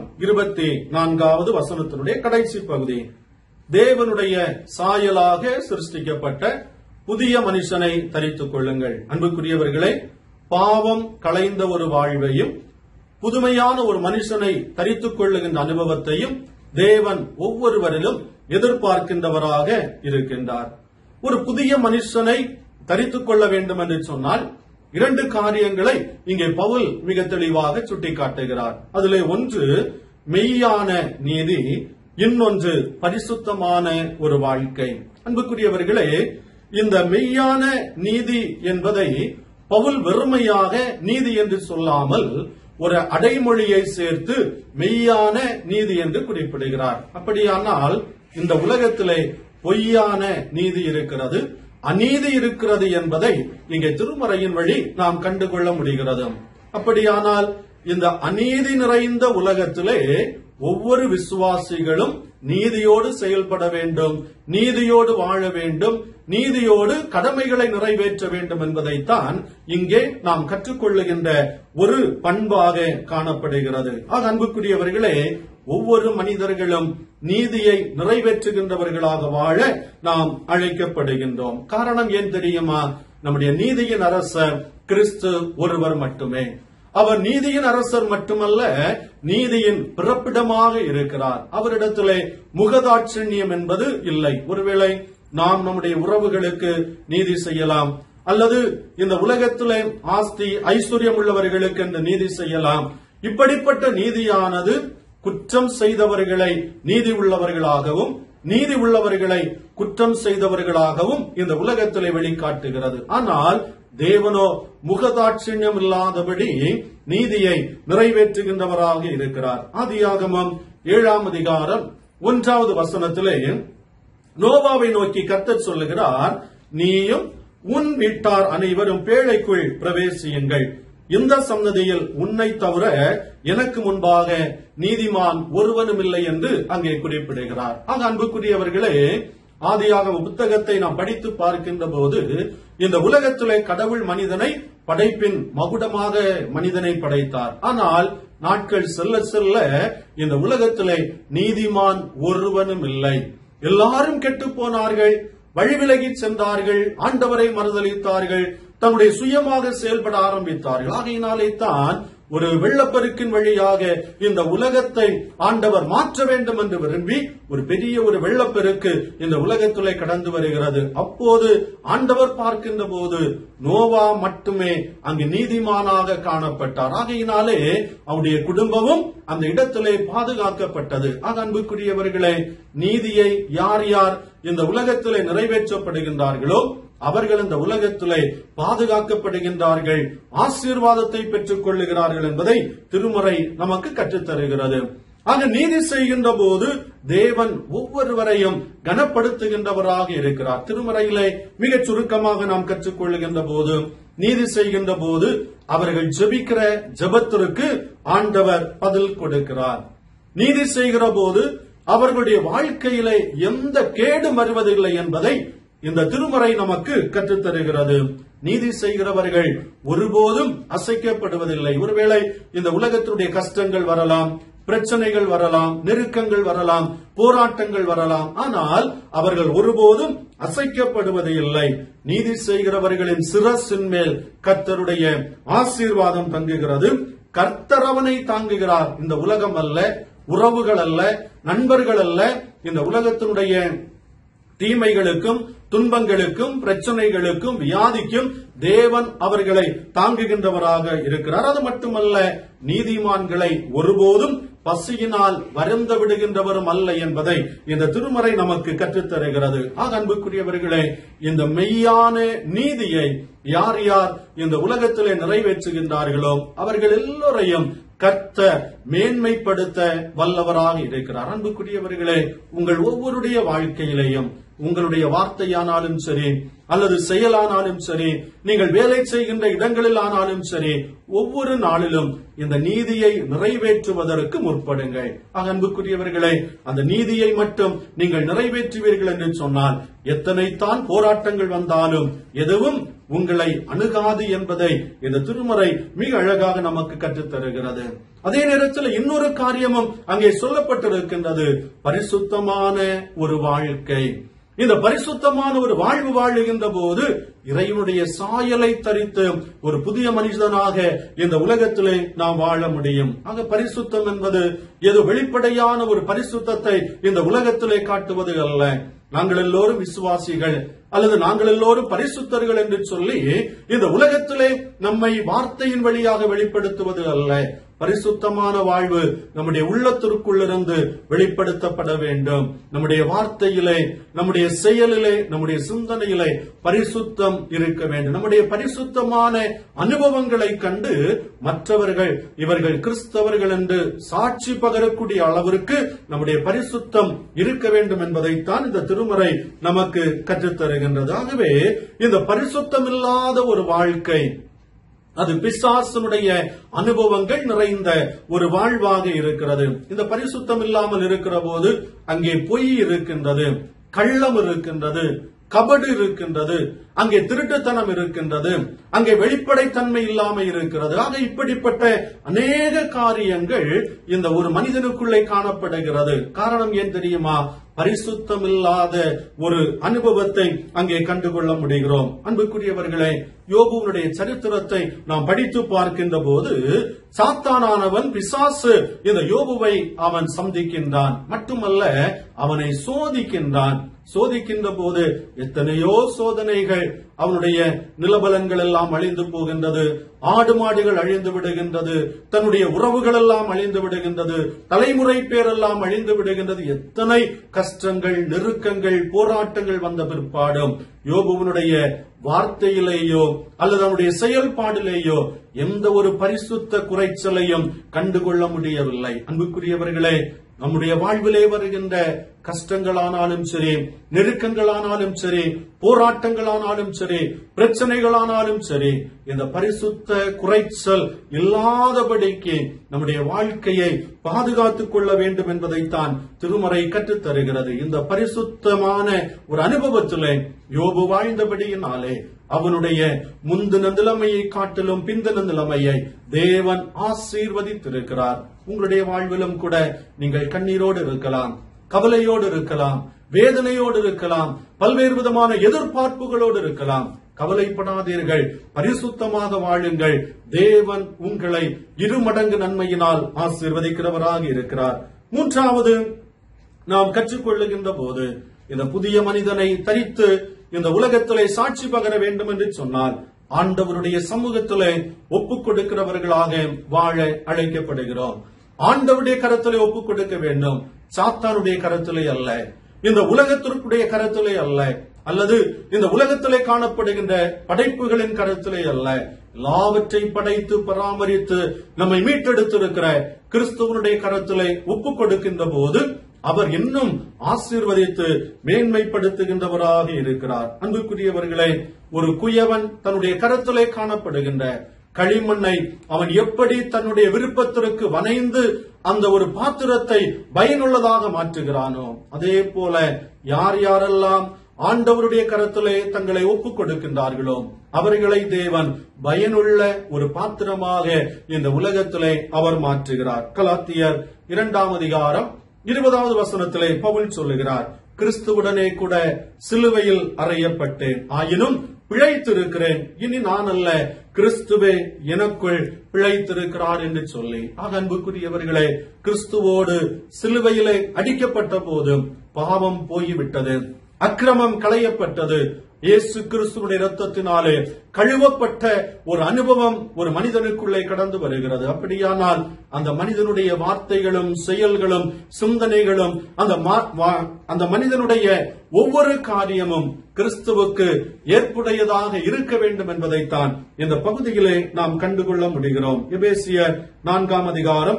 24வது வசனத்தினுடைய கடைசி பகுதி, தேவனுடைய சாயலாக சிருஷ்டிக்கப்பட்ட புதிய மனுஷனை தரித்துக் கொள்ளுங்கள். அன்புக்குரியவர்களே, பாவம் களைந்த ஒரு வாழ்வையும் புதுமையான ஒரு மனுஷனை தரித்துக் கொள்ளுகின்ற அனுபவத்தையும் தேவன் ஒவ்வொருவரிலும் எதிர்பார்க்கின்றவராக இருக்கின்றார். ஒரு புதிய மனுஷனை தரித்துக் கொள்ள வேண்டும் என்று சொன்னால் 2 காரியங்களை இங்கே பவுல் மிக தெளிவாக சுட்டிக்காட்டுகிறார். அதிலே ஒன்று மெய்யான நீதி, இன்னொன்று பரிசுத்தமான ஒரு வாழ்க்கை. அன்புக்குரியவர்களே, இந்த மெய்யான நீதி என்பதை பவுல் வெறுமையாக நீதி என்று சொல்லாமல் ஒரு அடைமொழியை சேர்த்து மெய்யான நீதி என்று குறிப்பிடுகிறார். அப்படியானால் இந்த உலகத்திலே பொய்யான நீதி இருக்கிறது, அநீதி இருக்கிறது என்பதை இங்கே திருமறையின் வழி நாம் கண்டுகொள்ள முடிகிறது. அப்படியானால் இந்த அநீதி நிறைந்த உலகத்திலே ஒவ்வொரு விசுவாசிகளும் நீதியோடு செயல்பட வேண்டும், நீதியோடு வாழ வேண்டும், நீதியோடு கடமைகளை நிறைவேற்ற வேண்டும் என்பதைத்தான் இங்கே நாம் கற்றுக்கொள்ளுகின்ற ஒரு பண்பாக காணப்படுகிறது. ஆக அன்புக்குரியவர்களே, ஒவ்வொரு மனிதர்களும் நீதியை நிறைவேற்றுகின்றவர்களாக வாழ நாம் அழைக்கப்படுகின்றோம். காரணம் ஏன் தெரியுமா? நம்முடைய நீதியின் அரசர் கிறிஸ்து ஒருவர் மட்டுமே. அவர் நீதியின் அரசர் மட்டுமல்ல, நீதியின் பிறப்பிடமாக இருக்கிறார். அவரிடத்திலே முகதாட்சண்யம் என்பது இல்லை. ஒருவேளை நாம் நம்முடைய உறவுகளுக்கு நீதி செய்யலாம், அல்லது இந்த உலகத்திலே ஆஸ்தி ஐஸ்வர்யம் உள்ளவர்களுக்கு என்று நீதி செய்யலாம். இப்படிப்பட்ட நீதியானது குற்றம் செய்தவர்களை நீதி உள்ளவர்களாகவும், நீதி உள்ளவர்களை குற்றம் செய்தவர்களாகவும் இந்த உலகத்திலே வெளிக்காட்டுகிறது. ஆனால் தேவனோ முகதாட்சியம் இல்லாதபடி நீதியை நிறைவேற்றுகின்றவராக இருக்கிறார். ஆதியாகமம் 7ஆம் அதிகாரம் 1வது வசனத்திலே நோவாவை நோக்கி கர்த்தர் சொல்லுகிறார், நீயும் உன் வீட்டார் அனைவரும் பேழைக்குள் பிரவேசியுங்கள். இந்த சந்ததியில் உன்னை தவிர எனக்கு முன்பாக நீதிமான் ஒருவனும் இல்லை என்று அங்கே குறிப்பிடுகிறார். ஆக அன்புக்குரியவர்களே, ஆதியாகம புத்தகத்தை நாம் படித்து பார்க்கின்ற போது இந்த உலகத்திலே கடவுள் மனிதனை படைப்பின் மகுடமாக மனிதனை படைத்தார். ஆனால் நாட்கள் செல்ல செல்ல இந்த உலகத்திலே நீதிமான் ஒருவனும் இல்லை. எல்லாரும் கெட்டு போனார்கள், வழிவிலகி சென்றார்கள், ஆண்டவரை மறுதலித்தார்கள், தன்னுடைய சுயமாக செயல்பட ஆரம்பித்தார்கள். ஆகையினாலே தான் ஒரு வெள்ளப்பெருக்கின் வழியாக இந்த உலகத்தை ஆண்டவர் மாற்ற வேண்டும் என்று விரும்பி ஒரு பெரிய ஒரு வெள்ளப்பெருக்கு இந்த உலகத்திலே கடந்து வருகிறது. அப்போது ஆண்டவர் பார்க்கின்ற போது நோவா மட்டுமே அங்கு நீதிமானாக காணப்பட்டார். ஆகையினாலே அவருடைய குடும்பமும் அந்த இடத்திலே பாதுகாக்கப்பட்டது. ஆக அன்புக்குரியவர்களே, நீதியை யார் யார் இந்த உலகத்திலே நிறைவேற்றப்படுகின்றார்களோ அவர்கள் இந்த உலகத்திலே பாதுகாக்கப்படுகின்றார்கள், ஆசீர்வாதத்தை பெற்றுக் கொள்ளுகிறார்கள் என்பதை திருமறை நமக்கு கற்றுத்தருகிறது. ஆக நீதி செய்கின்ற போது தேவன் ஒவ்வொருவரையும் கனப்படுத்துகின்றவராக இருக்கிறார். திருமறையிலே மிகச் சுருக்கமாக நாம் கற்றுக்கொள்ளுகின்ற போது, நீதி செய்கின்ற போது அவர்கள் ஜெபிக்கிற ஜெபத்திற்கு ஆண்டவர் பதில் கொடுக்கிறார். நீதி செய்கிற போது அவர்களுடைய வாழ்க்கையிலே எந்த கேடும் வருவதில்லை என்பதை இந்த திருமறை நமக்கு கற்றுத்தருகிறது. நீதி செய்கிறவர்கள் ஒருபோதும் அசைக்கப்படுவதில்லை. ஒருவேளை இந்த உலகத்தினுடைய கஷ்டங்கள் வரலாம், பிரச்சனைகள் வரலாம், நெருக்கங்கள் வரலாம், போராட்டங்கள் வரலாம், ஆனால் அவர்கள் ஒருபோதும் அசைக்கப்படுவது இல்லை. நீதி செய்கிறவர்களின் சிரசின் மேல் கர்த்தருடைய ஆசீர்வாதம் தங்குகிறது. கர்த்தர் அவனை தாங்குகிறார். இந்த உலகம் அல்ல, உறவுகள் அல்ல, நண்பர்கள் அல்ல, இந்த உலகத்தினுடைய தீமைகளுக்கும் துன்பங்களுக்கும் பிரச்சனைகளுக்கும் வியாதிக்கும் தேவன் அவர்களை தாங்குகின்றவராக இருக்கிறார். அது மட்டுமல்ல, நீதிமான்களை ஒருபோதும் பசியினால் வருந்த விடுகின்றவரும் அல்ல என்பதை இந்த திருமறை நமக்கு கற்றுத்தருகிறது. ஆக அன்புக்குரியவர்களே, இந்த மெய்யான நீதியை யார் யார் இந்த உலகத்திலே நிறைவேற்றுகின்றார்களோ அவர்கள் எல்லோரையும் கர்த்தர் மேன்மைப்படுத்த வல்லவராக இருக்கிறார். அன்புக்குரியவர்களே, உங்கள் ஒவ்வொருடைய வாழ்க்கையிலேயும் உங்களுடைய வார்த்தையானாலும் சரி அல்லது செயலானாலும் சரி, நீங்கள் வேலை செய்கின்ற இடங்களில் ஆனாலும் சரி, ஒவ்வொரு நாளிலும் இந்த நீதியை நிறைவேற்றுவதற்கு முற்படுங்கள். அன்புக்குரியவர்களே, அந்த நீதியை மட்டும் நீங்கள் நிறைவேற்றுவீர்கள் என்று சொன்னால் எத்தனைத்தான் போராட்டங்கள் வந்தாலும் எதுவும் உங்களை அணுகாது என்பதை இந்த திருமறை மிக அழகாக நமக்கு கற்றுத்தருகிறது. அதே நேரத்தில் இன்னொரு காரியமும் அங்கே சொல்லப்பட்டிருக்கின்றது, பரிசுத்தமான ஒரு வாழ்க்கை. இந்த பரிசுத்தமான ஒரு வாழ்வு வாழுகின்ற போது இறைவனுடைய சாயலை தரித்து ஒரு புதிய மனிதனாக இந்த உலகத்திலே நாம் வாழ முடியும். ஆக பரிசுத்தம் என்பது ஏதோ வெளிப்படையான ஒரு பரிசுத்தத்தை இந்த உலகத்திலே காட்டுவது அல்ல. நாங்கள் எல்லோரும் விசுவாசிகள் அல்லது நாங்கள் எல்லோரும் பரிசுத்தர்கள் என்று சொல்லி இந்த உலகத்திலே நம்மை வார்த்தையின் வழியாக வெளிப்படுத்துவது அல்ல. பரிசுத்தமான வாழ்வு நம்முடைய உள்ளத்திற்குள்ளிருந்து வெளிப்படுத்தப்பட வேண்டும். நம்முடைய வார்த்தையிலே, நம்முடைய செயலிலே, நம்முடைய சிந்தனையிலே பரிசுத்தம் இருக்க வேண்டும். நம்முடைய பரிசுத்தமான அனுபவங்களை கண்டு மற்றவர்கள் இவர்கள் கிறிஸ்தவர்கள் என்று சாட்சி பகரக்கூடிய அளவிற்கு நம்முடைய பரிசுத்தம் இருக்க வேண்டும் என்பதைத்தான் இந்த திருமறை நமக்கு கற்றுத்தருகின்றது. ஆகவே இந்த பரிசுத்தம் இல்லாத ஒரு வாழ்க்கை அது பிசாசனுடைய அனுபவங்கள் நிறைந்த ஒரு வாழ்வாக இருக்கிறது. இந்த பரிசுத்தம் இல்லாமல் இருக்கிற போது அங்கே பொய் இருக்கின்றது, கள்ளம் இருக்கின்றது, கபடு இருக்கின்றது, அங்கே திருட்டுத்தனம் இருக்கின்றது, அங்கே வெளிப்படைத்தன்மை இல்லாமல் இருக்கிறது. ஆக இப்படிப்பட்ட அநேக காரியங்கள் இந்த ஒரு மனிதனுக்குள்ளே காணப்படுகிறது. காரணம் ஏன் தெரியுமா? பரிசுத்தம் இல்லாத ஒரு அனுபவத்தை அங்கே கண்டுகொள்ள முடிகிறோம். அன்புக்குரியவர்களே, யோபுவினுடைய சரித்திரத்தை நாம் படித்து பார்க்கின்ற போது சாத்தானானவன், பிசாசு இந்த யோபுவை அவன் சந்திக்கின்றான். மட்டுமல்ல, அவனை சோதிக்கின்றான். சோதிக்கின்ற போது எத்தனையோ சோதனைகள் அவனுடைய நிலபலன்கள் எல்லாம் அழிந்து போகின்றது, ஆடு மாடுகள் அழிந்து விடுகின்றது, தன்னுடைய உறவுகள் எல்லாம் அழிந்து விடுகின்றது, தலைமுறை பேரெல்லாம் அழிந்து விடுகின்றது. எத்தனை கஷ்டங்கள், நெருக்கங்கள், போராட்டங்கள் வந்த பிற்பாடும் யோபுவனுடைய வார்த்தையிலேயோ அல்லது அவனுடைய செயல்பாடிலேயோ எந்த ஒரு பரிசுத்த குறைச்சலையும் கண்டுகொள்ள முடியவில்லை. அன்புக்குரியவர்களே, நம்முடைய வாழ்விலே வருகின்ற கஷ்டங்களானாலும் சரி, நெருக்கங்களானாலும் சரி, போராட்டங்களானாலும் சரி, பிரச்சனைகளானாலும் சரி, இந்த பரிசுத்த குறைச்சல் இல்லாதபடிக்கு நம்முடைய வாழ்க்கையை பாதுகாத்துக் கொள்ள வேண்டும் என்பதைத்தான் திருமறை கற்றுத் தருகிறது. இந்த பரிசுத்தமான ஒரு அனுபவத்திலே யோபு வாழ்ந்தபடியினாலே அவனுடைய முந்தின நிலைமையை காட்டிலும் பிந்தின நிலைமையை தேவன் ஆசீர்வதித்திருக்கிறார். உங்களுடைய வாழ்விலும் கூட நீங்கள் கண்ணீரோடு இருக்கலாம், கவலையோடு இருக்கலாம், வேதனையோடு இருக்கலாம், பல்வேறு விதமான எதிர்பார்ப்புகளோடு இருக்கலாம். கவலைப்படாதீர்கள், பரிசுத்தமாக வாழுங்கள். தேவன் உங்களை இருமடங்கு நன்மையினால் ஆசீர்வதிக்கிறவராக இருக்கிறார். மூன்றாவது, நாம் கற்றுக்கொள்ளுகின்ற போது இந்த புதிய மனிதனை தரித்து இந்த உலகத்திலே சாட்சி பகர வேண்டும் என்று சொன்னால் ஆண்டவருடைய சமூகத்திலே ஒப்புக் கொடுக்கிறவர்களாக வாழ அழைக்கப்படுகிறோம். ஆண்டவருடைய கரத்திலே ஒப்புக் கொடுக்க வேண்டும், சாத்தானுடைய கரத்திலே அல்ல, இந்த உலகத்திற்குடைய கரத்திலே அல்ல, அல்லது இந்த உலகத்திலே காணப்படுகின்ற படைப்புகளின் கரத்திலே அல்ல. எல்லாவற்றை படைத்து பராமரித்து நம்மை மீட்டெடுத்திருக்கிற கிறிஸ்துவனுடைய கரத்திலே ஒப்புக் கொடுக்கின்ற போது அவர் இன்னும் ஆசீர்வதித்து மேன்மைப்படுத்துகின்றவராக இருக்கிறார். அன்புக்குரியவர்களே, ஒரு குயவன் தன்னுடைய கரத்திலே காணப்படுகின்ற களிமண்ணை அவன் எப்படி தன்னுடைய விருப்பத்திற்கு வனைந்து அந்த ஒரு பாத்திரத்தை பயனுள்ளதாக மாற்றுகிறானோ, அதே போல யார் யாரெல்லாம் ஆண்டவருடைய கரத்திலே தங்களை ஒப்புக் கொடுக்கின்றார்களோ அவர்களை தேவன் பயனுள்ள ஒரு பாத்திரமாக இந்த உலகத்திலே அவர் மாற்றுகிறார். கலாத்தியர் 2ஆம் அதிகாரம் 20வது வசனத்திலே பவுல் சொல்லுகிறார், கிறிஸ்துவுடனே கூட சிலுவையில் அறையப்பட்டேன், ஆயினும் பிழைத்திருக்கிறேன், இனி நான் அல்ல, கிறிஸ்துவே எனக்குள் பிழைத்திருக்கிறார் என்று சொல்லி. அன்புக்குரியவர்களே, கிறிஸ்துவோடு சிலுவையிலே அடிக்கப்பட்ட போதும் பாவம் போய்விட்டது, அக்கிரமம் களையப்பட்டது. இயேசு கிறிஸ்துவின் இரத்தத்தினாலே கழுவப்பட்ட ஒரு அனுபவம் ஒரு மனிதனுக்குள்ளே கடந்து வருகிறது. அப்படியானால் அந்த மனிதனுடைய வார்த்தைகளும் செயல்களும் சிந்தனைகளும் அந்த மனிதனுடைய ஒவ்வொரு காரியமும் கிறிஸ்துவுக்கு ஏற்புடையதாக இருக்க வேண்டும் என்பதைத்தான் இந்த பகுதியிலே நாம் கண்டுகொள்ள முடிகிறோம். எபேசியர் 4ஆம் அதிகாரம்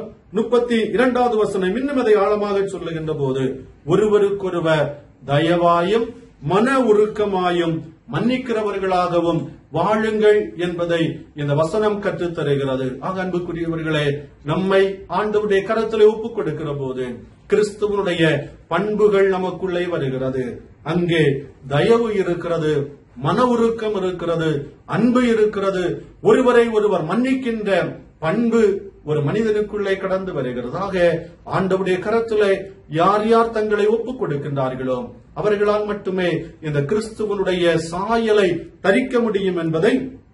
32வது வசனம் இன்னும் அதை ஆழமாக சொல்லுகின்ற போது, ஒருவருக்கொருவர் தயவாயும் மன உருக்கமாயும் மன்னிக்கிறவர்களாகவும் வாழுங்கள் என்பதை இந்த வசனம் கற்றுத் தருகிறது. அன்புக்குரியவர்களே, நம்மை ஆண்டவருடைய கரத்திலே ஒப்புக் கொடுக்கிற போது கிறிஸ்துவனுடைய பண்புகள் நமக்குள்ளே வருகிறது. அங்கே தயவு இருக்கிறது, மன உருக்கம் இருக்கிறது, அன்பு இருக்கிறது, ஒருவரை ஒருவர் மன்னிக்கின்ற பண்பு ஒரு மனிதனுக்குள்ளே கடந்து வருகிறது. ஆக ஆண்டவருடைய கரத்திலே யார் யார் தங்களை ஒப்புக் கொடுக்கின்றார்களோ அவர்களால் மட்டுமே இந்த கிறிஸ்துவனுடைய சாயலை தரிக்க முடியும் என்பதை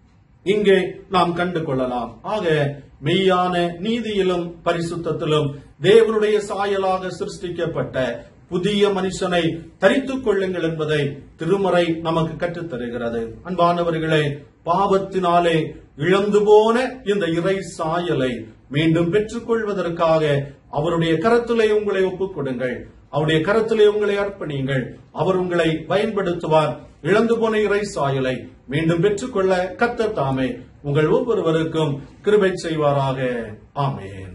இங்கே நாம் கண்டு கொள்ளலாம். ஆக மெய்யான நீதியிலும் பரிசுத்தத்திலும் தேவனுடைய சாயலாக சிருஷ்டிக்கப்பட்ட புதிய மனுஷனை தரித்துக் கொள்ளுங்கள் என்பதை திருமறை நமக்கு கற்றுத் தருகிறது. அன்பானவர்களே, பாவத்தினாலே இழந்து போன இந்த இறை சாயலை மீண்டும் பெற்றுக் கொள்வதற்காக அவருடைய கரத்திலே உங்களை ஒப்புக் கொடுங்கள், அவருடைய கரத்திலே உங்களை அர்ப்பணியுங்கள். அவர் உங்களை பயன்படுத்துவார். இழந்து போன இறை சாயலை மீண்டும் பெற்றுக்கொள்ள கர்த்தர் தாமே உங்கள் ஒவ்வொருவருக்கும் கிருபை செய்வாராக. ஆமென்.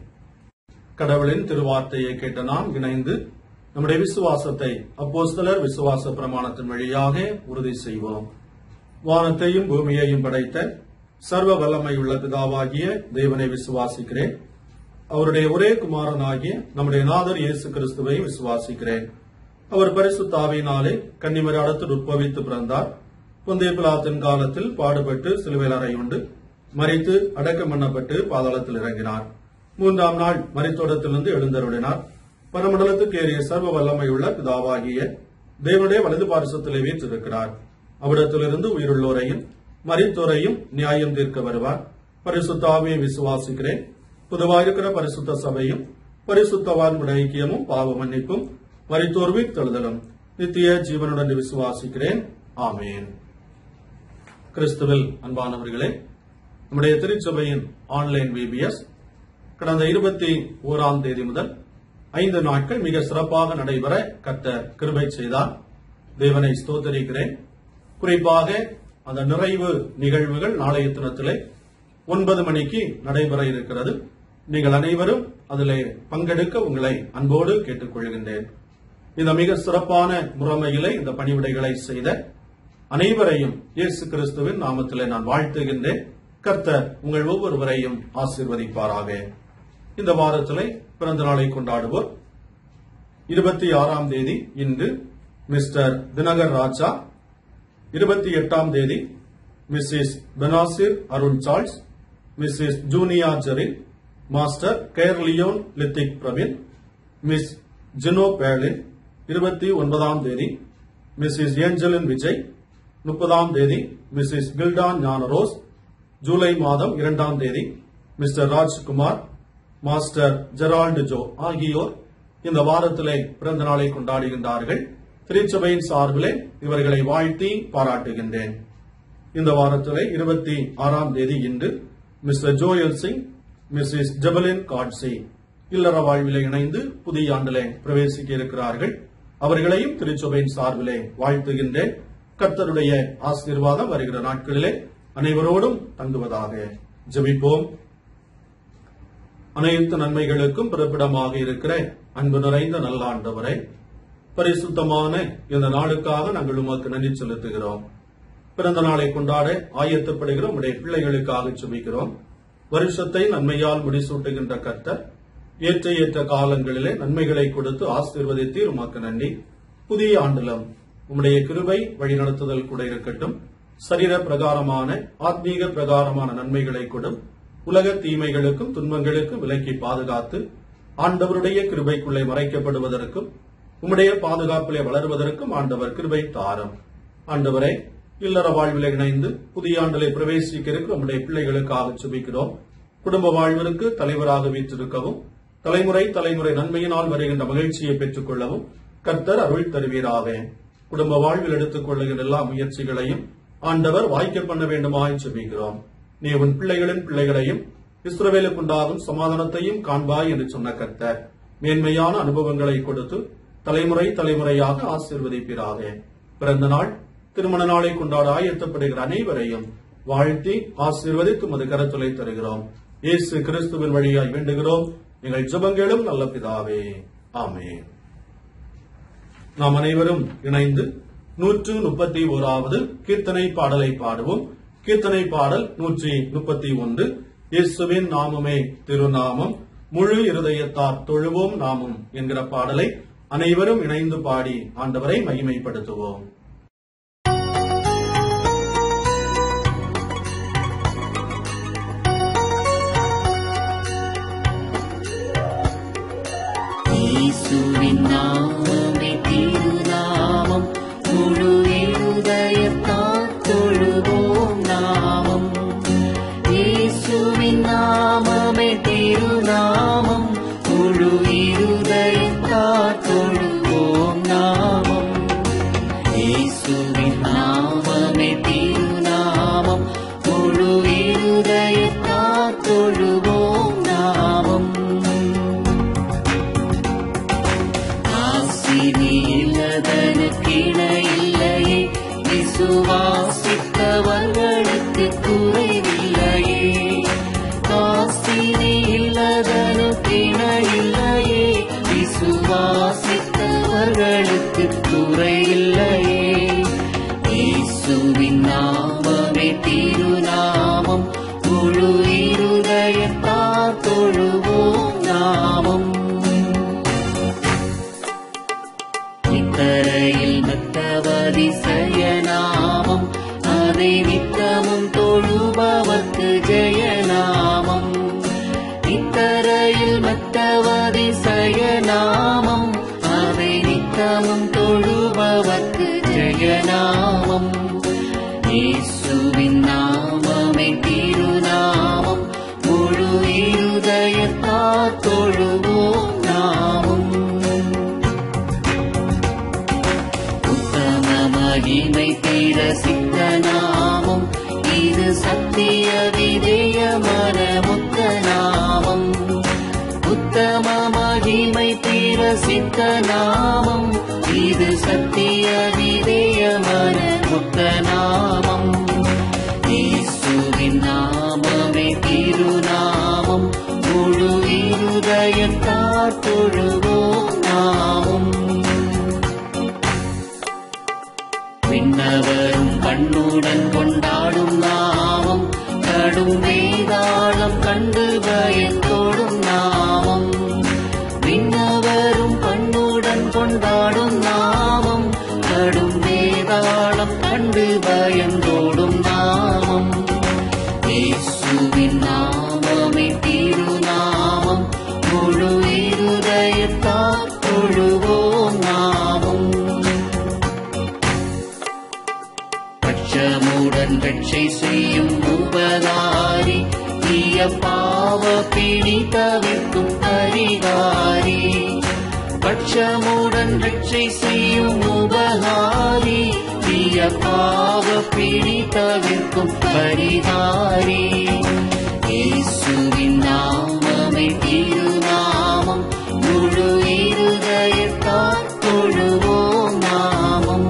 கடவுளின் திருவார்த்தையை கேட்ட நாம் இணைந்து நம்முடைய விசுவாசத்தை அப்போஸ்தலர் விசுவாச பிரமாணத்தின் வழியாக உறுதி செய்வோம். வானத்தையும் பூமியையும் படைத்த சர்வ வல்லமையுள்ள பிதாவாகிய தேவனை விசுவாசிக்கிறேன். அவருடைய ஒரே குமாரனாகிய நம்முடைய நாதர் இயேசு கிறிஸ்துவை விசுவாசிக்கிறேன். அவர் பரிசுத்த ஆவியினாலே கன்னிமரியாளத்தில் உட்பவித்து பிறந்தார். பொந்திய பிலாத்தின் காலத்தில் பாடுபட்டு சிலுவையில் அறையுண்டு மரித்து அடக்கம் பண்ணப்பட்டு பாதாளத்தில் இறங்கினார். 3ஆம் நாள் மரித்தோடத்திலிருந்து எழுந்தருளினார். பரமண்டலத்துக்கு ஏறிய சர்வ வல்லமையுள்ள பிதாவாகிய தேவனுடைய வலது பாரிசத்திலே வீற்றிருக்கிறார். அவ்விடத்திலிருந்து உயிருள்ளோரையும் மரித்தோரையும் நியாயம் தீர்க்க வருவார். பரிசுத்த ஆவியை விசுவாசிக்கிறேன். பொதுவாயிருக்கிற பரிசுத்த சபையும் பரிசுத்தவான்களுடைய ஐக்கியமும் பாவ மன்னிப்பும் மரித்தோர் உயிர்த்தெழுதலும் நித்திய ஜீவனுடன் விசுவாசிக்கிறேன். ஆமென். கிறிஸ்துவில் அன்பானவர்களே, நம்முடைய திருச்சபையின் ஆன்லைன் VBS கடந்த 21ஆம் தேதி முதல் 5 நாட்கள் மிக சிறப்பாக நடைபெற கர்த்தர் கிருபை செய்தார். தேவனை ஸ்தோத்தரிக்கிறேன். குறிப்பாக அந்த நிறைவு நிகழ்வுகள் நாளைய தினத்திலே 9 மணிக்கு நடைபெற இருக்கிறது. நீங்கள் அனைவரும் அதிலே பங்கெடுக்க உங்களை அன்போடு கேட்டுக்கொள்கின்றேன். இந்த மிக சிறப்பான முறைமையிலே இந்த பணிவிடைகளை செய்த அனைவரையும் இயேசு கிறிஸ்துவின் நாமத்திலே நான் வாழ்த்துகின்றேன். கர்த்தர் உங்கள் ஒவ்வொருவரையும் ஆசீர்வதிப்பாராக. இந்த வாரத்திலே பிறந்த நாளை கொண்டாடுவோர் 26ஆம் தேதி இன்று மிஸ்டர் தினகர் ராஜா, 28ஆம் தேதி Mrs Benazir Arun Charles, Mrs Junia Jerin, master கேர்லியோன் லித்திக் பிரவீன், மிஸ் ஜினோ பேர்லின். 29ஆம் தேதி மிஸ்ஸஸ் ஏஞ்சலின் விஜய், 30ஆம் தேதி மிஸ்ஸஸ் கில்டான் ஞானரோஸ், ஜூலை மாதம் 2ஆம் தேதி Mr Rajkumar, master Gerald Joe ஆகியோர் இந்த வாரத்திலே பிறந்த நாளை கொண்டாடுகின்றார்கள். திருச்சபையின் சார்பிலே இவர்களை வாழ்த்தி பாராட்டுகின்றேன். இந்த வாரத்திலே 26ஆம் தேதி இன்று மிஸ்டர் ஜோயல் சிங், மிஸ்ஸஸ் ஜபலின் காட்சி இல்லற வாழ்விலே இணைந்து புதிய ஆண்டிலே பிரவேசிக்க இருக்கிறார்கள். அவர்களையும் திருச்சபையின் சார்பிலே வாழ்த்துகின்றேன். கர்த்தருடைய ஆசீர்வாதம் வருகிற நாட்களிலே அனைவரோடும் தங்குவதாக. ஜெபிப்போம். அனைத்து நன்மைகளுக்கும் பிறப்பிடமாக இருக்கிற அன்பு நிறைந்த நல்ல ஆண்டவரே, பரிசுத்தமான இந்த நாளுக்காக நாங்கள் உமக்கு நன்றி செலுத்துகிறோம். பிறந்த நாளை கொண்டாட ஆயத்தப்படுகிற உடைய பிள்ளைகளுக்காக ஜெபிக்கிறோம். வருஷத்தை நன்மையால் முடிசூட்டுகின்ற கர்த்தர் ஏற்ற ஏற்ற காலங்களிலே நன்மைகளை கொடுத்து ஆசீர்வதித்தீர், உமக்கு நன்றி. புதிய ஆண்டிலும் உம்முடைய கிருபை வழிநடத்துதல் கூட இருக்கட்டும். சரீர பிரகாரமான ஆத்மீக பிரகாரமான நன்மைகளை கொடும். உலக தீமைகளுக்கும் துன்பங்களுக்கும் விலக்கி பாதுகாத்து ஆண்டவருடைய கிருபைக்குள்ளே மறைக்கப்படுவதற்கும் உம்முடைய பாதுகாப்பிலே வளருவதற்கும் ஆண்டவர் கிருபை தாரும். ஆண்டவரை இல்லற வாழ்விலே இணைந்து புதிய ஆண்டிலே பிரவேசிக்க இருக்கிற உம்முடைய பிள்ளைகளுக்காக சுபிக்கிறோம். குடும்ப வாழ்விற்கு தலைவராக வீற்றிருக்கவும் தலைமுறை தலைமுறை நன்மையினால் வருகின்ற மகிழ்ச்சியை பெற்றுக் கொள்ளவும் கர்த்தர் அருள் தருவீராக. குடும்ப வாழ்வில் எடுத்துக் கொள்ளுகின்ற எல்லா முயற்சிகளையும் ஆண்டவர் வாய்க்க பண்ண வேண்டுமாய் ஜெபிக்கிறோம். நீ உன் பிள்ளைகளின் பிள்ளைகளையும் இஸ்ரவேலுக்கு உண்டாகும் சமாதானத்தையும் காண்பாய் என்று சொன்ன கர்த்தர் மேன்மையான அனுபவங்களை கொடுத்து தலைமுறை தலைமுறையாக ஆசீர்வதிப்பீராக. பிறந்த நாள் திருமண நாளை கொண்டாட ஆயத்தப்படுகிற அனைவரையும் வாழ்த்தி ஆசீர்வதித்து உமது கரத்திலே தருகிறோம். இயேசு கிறிஸ்துவின் வழியாய் வேண்டுகிறோம் எங்கள் ஜெபங்களும் நல்ல பிதாவே, ஆமென். நாம் அனைவரும் இணைந்து 131வது கீர்த்தனை பாடலை பாடுவோம். கீர்த்தனை பாடல் 131. இயேசுவின் நாமமே திருநாமம், முழு இருதயத்தார் தொழுவோம் நாமம் என்கிற பாடலை அனைவரும் இணைந்து பாடி ஆண்டவரை மகிமைப்படுத்துவோம். இயேசுவின் நாமமே திருநாமம், முழு இருதயத்தால் தொழுவோம் நாமம். இயேசுவின் நாமமே திருநாமம், முழு இருதயத்தால் தொழுவோம் நாமம். இயேசுவின் நாமமே திருநாமம், முழு இருதயத்தால் தொழுவோம் நாமம். இல்லையே விசுவாசித்தவர்களுக்கு குறைவில்லையே. காசினி இல்லதனுக்கு இல்லையே விசுவாசித்தவர்களுக்கு குறையில்லையே. இயேசுவின் நாமமே திருநாமம், முழு இருதயத்தால் தொழுவோம் நாமம். இத்தரையில் மற்றவதிசய நாமம், அதை நித்தமும் தொழுபவர்க்கு ஜெயநாமம். இத்தரையில் மற்றவதிசய நாமம், அதை நித்தமும் தொழுபவர்க்கு ஜெயநாமம். இயேசுவின் நாமமே திருநாமம், முழு இருதயத்தால் தொழுவோம் நாமம். மகிமை பிரசித்த நாமம், பரிசுத்த நாமம், இது சத்திய விதேயமான முத்த நாமம். இயேசுவின் நாமமே திருநாமம், முழு இருதயத்தார் தொழுவோம் நாமம். விண்ணவரும் கண்ணுடன் கொண்டாடும் நாமம், கடும் வேதாளம் கண்டு பயத்தோடும் நாமம். விண்ணவரும் கண்ணுடன் கொண்டாடும் நாமம், கடும் வேதாளம் கண்டு பயந்தோடும் நாமம். இயேசுவின் நாமமே திருநாமம், முழு இருதயத்தார் தொழுவோம் நாமம். பட்சமுடன் ரட்சை செய்யும் உபகாரி, தீய பாவ பிடி தவிர்க்கும் பரிகாரி. பட்சமுடன் ரட்சை செய்யும் உபகாரி, தீய பாவ பிடி தவிர்க்கும் பரிகாரி. இயேசுவின் நாமமே திருநாமம், முழு இருதயத்தார் தொழுவோம் நாமம்.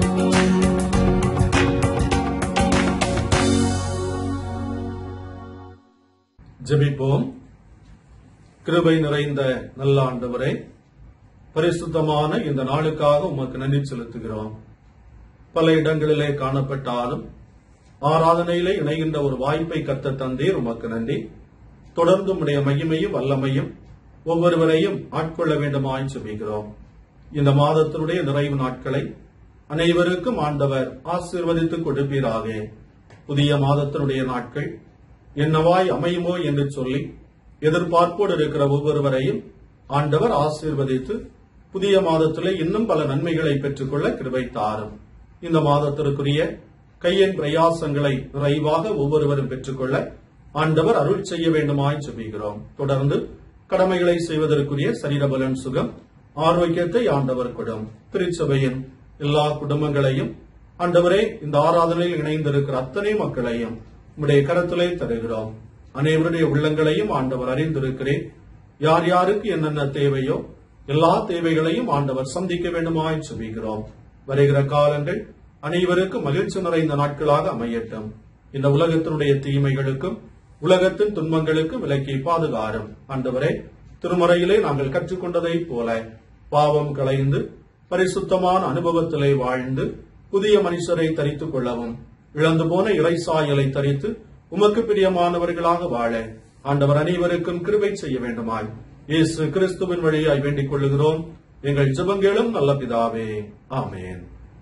ஜெபிப்போம். கிருபை நிறைந்த நல்ல ஆண்டவரே, பரிசுத்தமான இந்த நாளுக்காக உமக்கு நன்றி செலுத்துகிறோம். பல இடங்களிலே காணப்பட்டாலும் ஆராதனையிலே இணைகின்ற ஒரு வாய்ப்பை கர்த்தர் தந்தீர், உமக்கு நன்றி. தொடர்ந்து உம்முடைய மகிமையும் வல்லமையும் ஒவ்வொருவரையும் ஆட்கொள்ள வேண்டுமாய் ஜெபிக்கிறோம். இந்த மாதத்தினுடைய நிறைவு நாட்களை அனைவருக்கும் ஆண்டவர் ஆசீர்வதித்துக் கொடுப்பீராக. புதிய மாதத்தினுடைய நாட்கள் என்னவாய் அமையுமோ என்று சொல்லி எதிர்பார்ப்போடு இருக்கிற ஒவ்வொருவரையும் ஆண்டவர் ஆசீர்வதித்து புதிய மாதத்திலே இன்னும் பல நன்மைகளை பெற்றுக்கொள்ள கிருபை தாரும். இந்த மாதத்திற்குரிய கையின் பிரயாசங்களை நிறைவாக ஒவ்வொருவரும் பெற்றுக்கொள்ள ஆண்டவர் அருள் செய்ய வேண்டுமாய் ஜெபிக்கிறோம். தொடர்ந்து கடமைகளை செய்வதற்குரிய சரீரபலன், சுகம், ஆரோக்கியத்தை ஆண்டவர் கொடும். திருச்சபையின் எல்லா குடும்பங்களையும் ஆண்டவரே, இந்த ஆராதனையில் இணைந்திருக்கிற அத்தனை மக்களையும் உம்முடைய கரத்திலே தருகிறோம். அனைவருடைய உள்ளங்களையும் ஆண்டவர் அறிந்திருக்கிறேன். யார் யாருக்கு என்னென்ன தேவையோ எல்லா தேவைகளையும் ஆண்டவர் சந்திக்க வேண்டுமாய் ஜெபிக்கிறோம். வருகிற காலங்கள் அனைவருக்கும் மகிழ்ச்சி நிறைந்த நாட்களாக அமையட்டும். இந்த உலகத்தினுடைய தீமைகளுக்கும் உலகத்தின் துன்பங்களுக்கும் விலக்கி பாதுகாரும். ஆண்டவரே, திருமறையிலே நாங்கள் கற்றுக்கொண்டதைப் போல பாவம் களைந்து பரிசுத்தமான அனுபவத்திலே வாழ்ந்து புதிய மனுஷரை தரித்துக் கொள்ளவும், இழந்து போன இறைசாயலை தரித்து உமக்கு பிரியமானவர்களாக வாழ ஆண்டவர் அனைவருக்கும் கிருபை செய்ய வேண்டுமாய் இயேசு கிறிஸ்துவின் வழியாய் வேண்டிக் கொள்ளுகிறோம். எங்கள் ஜெபங்களும் நல்ல பிதாவே, ஆமென்.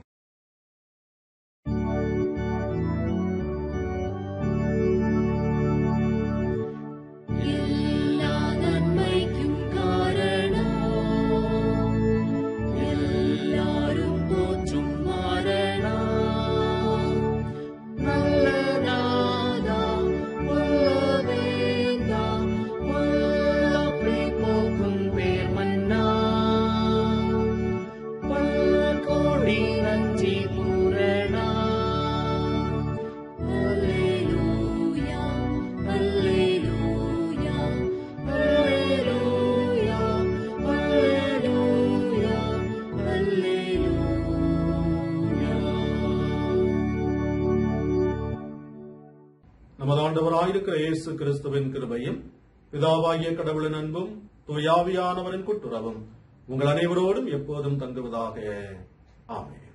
நமது ஆண்டவராயிருக்கிற இயேசு கிறிஸ்துவின் கிருபையும் பிதாவாகிய கடவுளின் அன்பும் தூயாவியானவரின் கூட்டுறவும் உங்கள் அனைவரோடும் எப்போதும் தங்குவதாக. ஆமென்.